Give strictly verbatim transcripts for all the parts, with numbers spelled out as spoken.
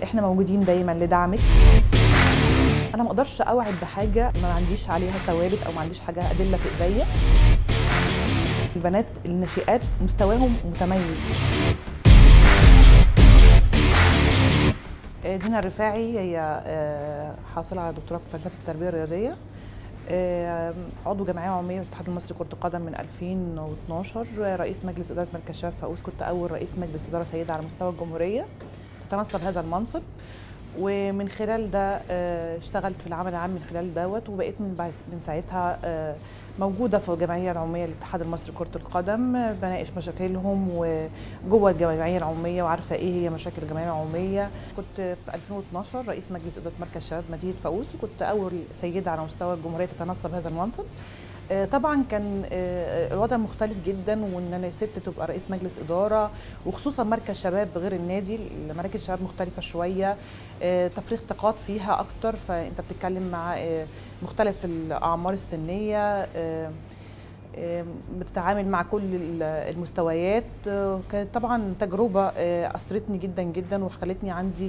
احنا موجودين دايما لدعمك. انا ما اقدرش اوعد بحاجه ما عنديش عليها ثوابت او ما عنديش حاجه ادله في ايديا. البنات الناشئات مستواهم متميز. دينا الرفاعي هي حاصله على دكتوراه في فلسفه التربيه الرياضيه، عضو جمعيه عموميه في الاتحاد المصري لكره القدم من ألفين واثناشر، رئيس مجلس اداره مركز شباب فاقوس، كنت اول رئيس مجلس اداره سيده على مستوى الجمهوريه تنصب هذا المنصب، ومن خلال ده اشتغلت في العمل العام من خلال دوت، وبقيت من من ساعتها موجوده في الجمعيه العموميه للاتحاد المصري لكره القدم، بناقش مشاكلهم وجوه الجمعيه العموميه وعارفه ايه هي مشاكل الجمعيه العموميه. كنت في ألفين واثناشر رئيس مجلس اداره مركز شباب مدينه فاقوس، وكنت اول سيده على مستوى الجمهوريه تتنصب هذا المنصب. طبعا كان الوضع مختلف جدا، وان انا ست تبقى رئيس مجلس اداره، وخصوصا مركز شباب غير النادي، مراكز الشباب مختلفه شويه، تفريغ طاقات فيها اكتر، فانت بتتكلم مع مختلف الاعمار السنيه، بتتعامل مع كل المستويات. كانت طبعا تجربه اثرتني جدا جدا، وخلتني عندي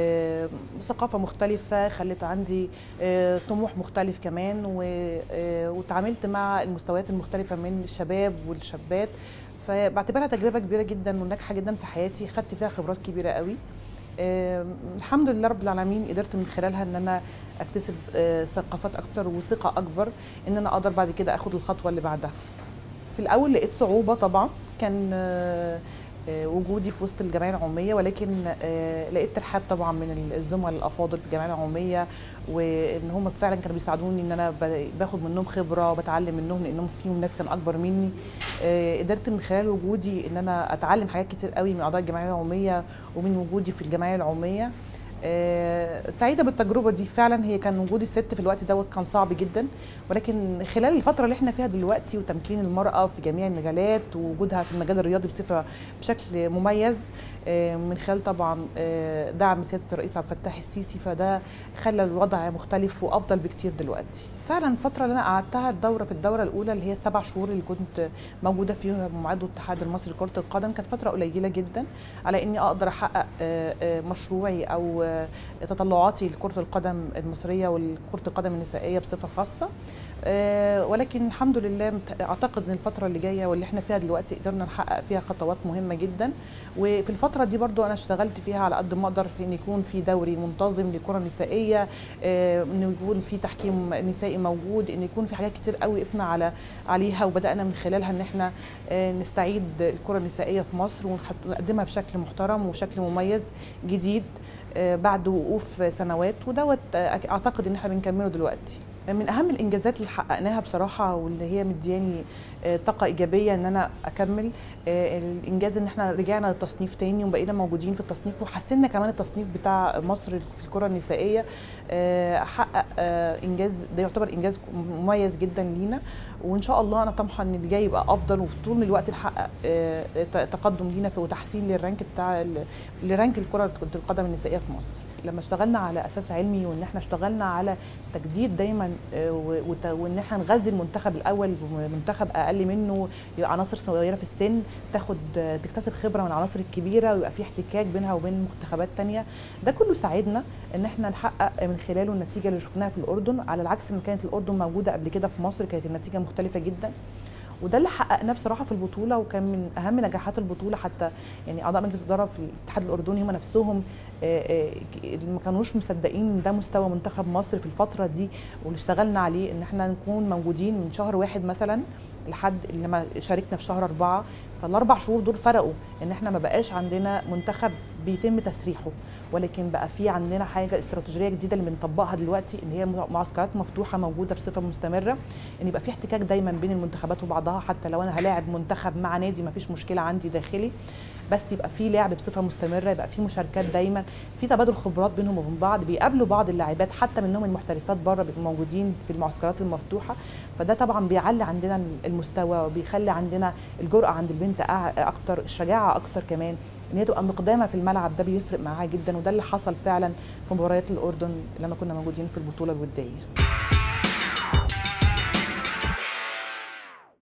ثقافه مختلفه، خلت عندي طموح مختلف كمان، وتعاملت مع المستويات المختلفه من الشباب والشابات، فبعتبرها تجربه كبيره جدا وناجحه جدا في حياتي، خدت فيها خبرات كبيره قوي. أه الحمد لله رب العالمين، قدرت من خلالها ان انا اكتسب أه ثقافات اكتر وثقه اكبر ان انا اقدر بعد كده اخد الخطوه اللي بعدها. في الاول لقيت صعوبه طبعا، كان أه وجودي في وسط الجمعيه العموميه، ولكن لقيت ترحاب طبعا من الزملاء الافاضل في الجمعيه العموميه، وان هم فعلا كانوا بيساعدوني ان انا باخد منهم خبره وبتعلم منهم، لانهم فيهم ناس كان اكبر مني. قدرت من خلال وجودي ان انا اتعلم حاجات كتير قوي من اعضاء الجمعيه العموميه ومن وجودي في الجمعيه العموميه. أه سعيده بالتجربه دي فعلا. هي كان وجود الست في الوقت دوت كان صعب جدا، ولكن خلال الفتره اللي احنا فيها دلوقتي وتمكين المراه في جميع المجالات ووجودها في المجال الرياضي بصفه بشكل مميز، أه من خلال طبعا أه دعم سياده الرئيس عبد الفتاح السيسي، فده خلى الوضع مختلف وافضل بكتير دلوقتي. فعلا الفتره اللي انا قعدتها الدوره في الدوره الاولى اللي هي السبع شهور اللي كنت موجوده فيها بمعاد الاتحاد المصري لكره القدم، كانت فتره قليله جدا على اني اقدر احقق مشروعي او تطلعاتي لكرة القدم المصرية وكرة القدم النسائية بصفة خاصة. أه ولكن الحمد لله اعتقد ان الفترة اللي جاية واللي احنا فيها دلوقتي قدرنا نحقق فيها خطوات مهمة جدا، وفي الفترة دي برضو انا اشتغلت فيها على قد ما اقدر في ان يكون في دوري منتظم للكرة النسائية، أه ان يكون في تحكيم نسائي موجود، ان يكون في حاجات كتير قوي وقفنا على عليها وبدأنا من خلالها ان احنا أه نستعيد الكرة النسائية في مصر ونقدمها بشكل محترم وبشكل مميز جديد بعد وقوف سنوات، ودوت اعتقد ان احنا بنكمله دلوقتي. من اهم الانجازات اللي حققناها بصراحه واللي هي مدياني طاقه ايجابيه ان انا اكمل، الانجاز ان احنا رجعنا للتصنيف تاني وبقينا موجودين في التصنيف، وحسنا كمان التصنيف بتاع مصر في الكره النسائيه حقق انجاز، ده يعتبر انجاز مميز جدا لينا، وان شاء الله انا طمحه ان اللي جاي يبقى افضل، وفي طول الوقت نحقق تقدم لينا في وتحسين للرانك بتاع لرانك الكره القدم النسائيه في مصر. لما اشتغلنا على اساس علمي وان احنا اشتغلنا على تجديد دايما وان احنا نغذي المنتخب الاول بمنتخب اقل منه، يبقى عناصر صغيره في السن تاخد تكتسب خبره من العناصر الكبيره ويبقى في احتكاك بينها وبين منتخبات ثانيه، ده كله ساعدنا ان احنا نحقق من خلاله النتيجه اللي شفناها في الاردن، على العكس من كانت الاردن موجوده قبل كده في مصر كانت النتيجه مختلفه جدا. وده اللي حققناه بصراحه في البطوله، وكان من اهم نجاحات البطوله. حتى يعني اعضاء مجلس الاداره في الاتحاد الاردني هم نفسهم ما كانوش مصدقين ان ده مستوى منتخب مصر في الفتره دي، واللي اشتغلنا عليه ان احنا نكون موجودين من شهر واحد مثلا لحد لما شاركنا في شهر أربعة، فالاربع شهور دول فرقوا ان احنا ما بقاش عندنا منتخب بيتم تسريحه، ولكن بقى في عندنا حاجه استراتيجيه جديده اللي بنطبقها دلوقتي، ان هي معسكرات مفتوحه موجوده بصفه مستمره، ان يبقى في احتكاك دايما بين المنتخبات وبعضها، حتى لو انا هلاعب منتخب مع نادي ما فيش مشكله عندي داخلي، بس يبقى في لعب بصفه مستمره، يبقى في مشاركات دايما، في تبادل خبرات بينهم وبين بعض، بيقابلوا بعض اللاعبات حتى منهم المحترفات بره بيبقوا موجودين في المعسكرات المفتوحه، فده طبعا بيعلي عندنا المستوى وبيخلي عندنا الجرأه عند البنت اكتر، الشجاعه اكتر كمان، ان هي تبقى مقدامه في الملعب، ده بيفرق معاها جدا، وده اللي حصل فعلا في مباريات الاردن لما كنا موجودين في البطوله الوديه.